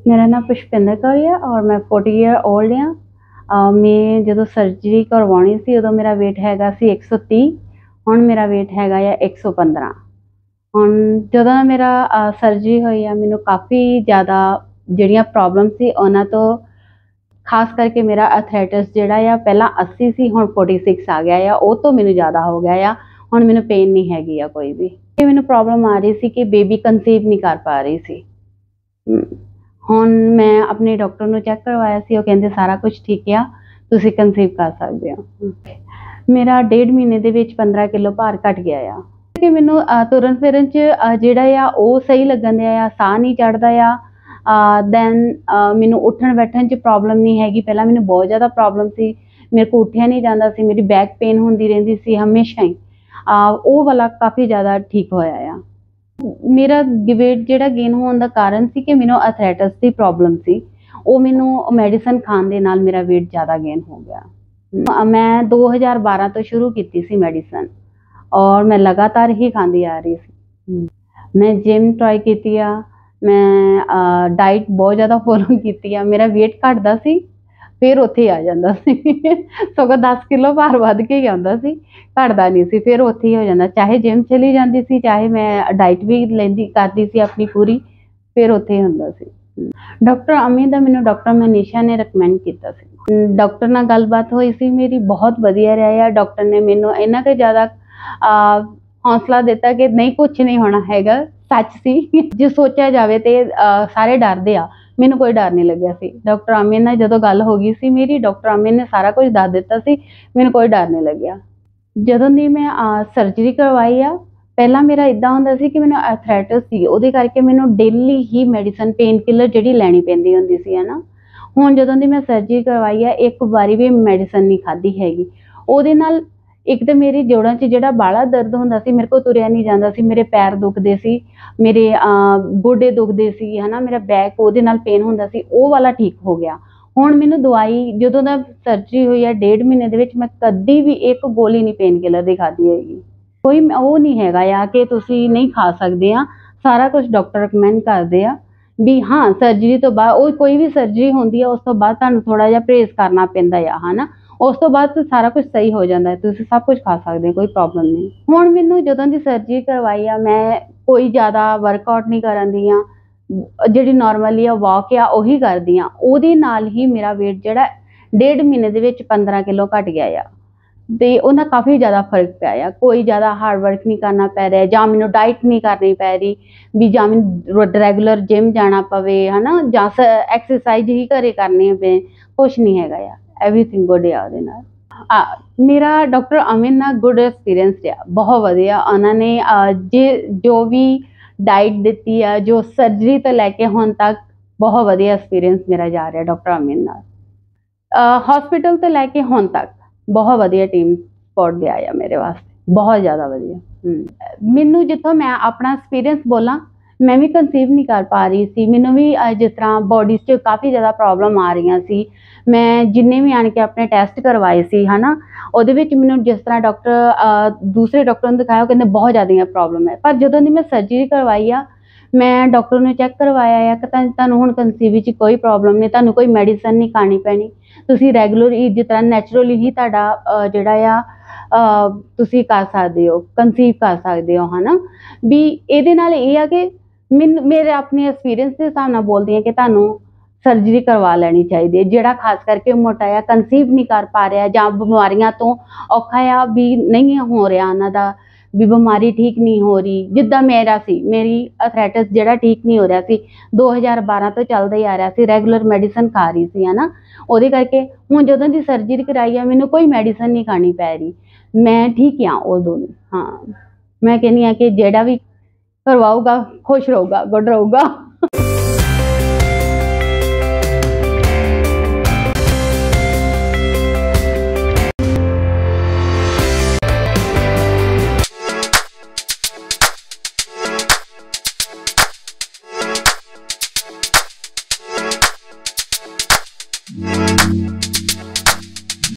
मेरा नाम पुष्पिंदर कौर है और मैं 40 ईयर ओल्ड हाँ। मैं जो सर्जरी करवानी सी उदों मेरा वेट हैगा सी 130। हुण मेरा वेट हैगा या 115। हुण जदों मेरा सर्जरी हुई है मैनू काफ़ी ज़्यादा जिहड़ियां प्रॉब्लम सी उन्हां तो खास करके मेरा अथलैटिस जिहड़ा आ पहला 80 सी हुण 46 आ गया या वो तो मैनू ज़्यादा हो गया या हुण मैनू पेन नहीं हैगी आ कोई भी। मैनू प्रॉब्लम आ रही सी कि बेबी कंसीव नहीं कर पा रही सी। हुण मैं अपने डॉक्टर नूं चैक करवाया सी, वो कहंदे सारा कुछ ठीक आ, तुसीं कंसीव कर सकदे हो। मेरा 1.5 महीने दे विच 15 किलो भार घट गया आ कि मैनू तुरन फिरन च जिहड़ा आ वो सही लगन दिया आ, साह नहीं चढ़दा आ। दैन मैनू उठन बैठन च प्रॉब्लम नहीं हैगी। पहला मैनू बहुत ज़्यादा प्रॉब्लम सी, मेरे को उठिया नहीं जाता सी, मेरी बैक पेन होंदी रहिंदी सी हमेशा ही। वो वाला काफ़ी ज़्यादा ठीक होया आ। मेरा वेट जिहड़ा गेन होने का कारण सी कि मैनू अथलैटिस की प्रॉब्लम सी, वो मैनू मेडिसिन खाण दे नाल मेरा वेट ज़्यादा गेन हो गया। मैं 2012 तो शुरू की सी मेडिसिन और मैं लगातार ही खाती आ रही सी। मैं जिम ट्राई की आ, मैं डाइट बहुत ज़्यादा फॉलो की आ। मेरा वेट घटदा सी फिर उत्थे आ जांदा सी सगों 10 किलो भार वध के ही आंदा सी, घटदा नहीं सी, फिर उत्थे ही हो जांदा। चाहे जिम चली जाती सी, चाहे मैं डाइट भी लैंदी करदी सी अपनी पूरी, फिर उत्थे ही हुंदा सी। डॉक्टर अमित दा मैनू डॉक्टर मनीषा ने रिकमेंड किया सी। डॉक्टर नाल गलबात हुई सी मेरी, बहुत वधिया रहा। डॉक्टर ने मैनू इन्ना क ज़्यादा हौसला दिता कि नहीं कुछ नहीं होना हैगा, सच सी जे सोचा जाए तो सारे डरदे आ, मैनू कोई डर नहीं लग्या सी। डॉक्टर अमित नाल जदों गल हो गई सी मेरी, डॉक्टर अमित ने सारा कुछ दस दिता सी, मैनू कोई डर नहीं लग्या। जदों दी मैं सर्जरी करवाई आ, पहला मेरा इदां हुंदा सी कि मैनू अथलैटिस सी, उहदे करके मैनू डेली ही मेडिसिन पेन किलर जिहड़ी लैनी पैंदी हुंदी सी, है ना। हुण जदों दी मैं सर्जरी करवाई आ, एक बारी भी मेडिसिन नहीं खाधी हैगी। उहदे नाल एक तो मेरी जोड़ां च जिहड़ा बाला दर्द हुंदा सी, मेरे को तुरिया नहीं जांदा सी, मेरे पैर दुखदे सी, मेरे गोडे दुखदे सी, है ना, मेरा बैक उहदे नाल पेन हुंदा सी, वो वाला ठीक हो गया। हुण मैनू दवाई जदों दा सर्जरी हुई है 1.5 महीने दे विच मैं कदी भी एक गोली नहीं पेन किलर दी खाधी हैगी। कोई वो नहीं हैगा आ कि तुसीं नहीं खा सकदे आ, सारा कुछ डॉक्टर रिकमेंड करदे आ भी। हाँ, सर्जरी तो बाद कोई भी सर्जरी होंदी है, उस तो बाद तुहानूं थोड़ा जिहा परहेज करना पैंदा आ, है ना। उस तो बाद तो सारा कुछ सही हो जाता है, तुसीं सब कुछ खा सकते हो, कोई प्रॉब्लम नहीं। हुण मैनू जदों दी सर्जरी करवाई आ, मैं कोई ज़्यादा वर्कआउट नहीं करन दी आ, जिहड़ी नॉर्मली वॉक आ उही करदी आ। उहदे नाल ही मेरा वेट जिहड़ा 1.5 महीने दे विच 15 किलो घट गया आ ते उहदा काफ़ी ज़्यादा फर्क पिया। कोई ज़्यादा हार्ड वर्क नहीं करना पै रहा, जां मैनू डाइट नहीं करनी पै रही भी, जां मैनू रेगुलर जिम जाना पवे, है ना, जां एक्सरसाइज ही घरे करनी पे, कुछ नहीं हैगा आ। एवरीथिंग गुड आ उहदे नाल। मेरा डॉक्टर अमित नाल गुड एक्सपीरियंस रहा, बहुत वधिया। उन्होंने जो भी डाइट दी है, जो सर्जरी तो लैके हुण तक बहुत वधिया एक्सपीरियंस मेरा जा रहा डॉक्टर अमित नाल। हॉस्पिटल तो लैके हुण तक बहुत वधिया टीम सपोर्ट दिया है मेरे वास्ते, बहुत ज़्यादा वधिया। मैनू जिथों मैं अपना एक्सपीरियंस बोला, मैं भी कंसीव नहीं कर पा रही सी, मैनू भी जिस तरह बॉडी च काफ़ी ज़्यादा प्रॉब्लम आ रही सी। मैं जिन्ने भी आन के अपने टेस्ट करवाए सी, है ना, उहदे विच मैनू जिस तरह डॉक्टर दूसरे डॉक्टर ने दिखाया, कहते बहुत ज़्यादा प्रॉब्लम है। पर जदों दी मैं सर्जरी करवाई आ, मैं डॉक्टर ने चैक करवाया है कि तुहानूं हुण कंसीव च कोई प्रॉब्लम नहीं, तुहानूं कोई मेडिसिन नहीं खानी पैनी, तुसीं रैगूलर ही जिस तरह नैचुरली ही तुहाडा जिहड़ा आ तुसीं कर सकदे हो, कंसीव कर सकदे हो, है ना। भी इहदे नाल इह आ कि मेरे अपने एक्सपीरियंस के हिसाब नाल बोलदी हां कि तुहानूं सर्जरी करवा लैनी चाहिए है। जिहड़ा खास करके मोटा आ, कंसीव नहीं कर पा रहा, जां बीमारियां तो औखा आ भी नहीं हो रहा उन्हां दा, भी बीमारी ठीक नहीं हो रही। जिद्दां मेरा सी, मेरी अथलैटिस जिहड़ा ठीक नहीं हो रहा सी, 2012 तो चलदा ही आ रहा सी, रेगूलर मेडिसिन खा रही सी, है ना। उहदे करके हुण जदों दी सर्जरी कराई है, मैनू कोई मेडिसिन नहीं खानी पै रही, मैं ठीक हाँ उदों। हाँ, मैं कहनी आ कि जिहड़ा भी करवाऊगा खुश रहूगा, गुड रहूगा।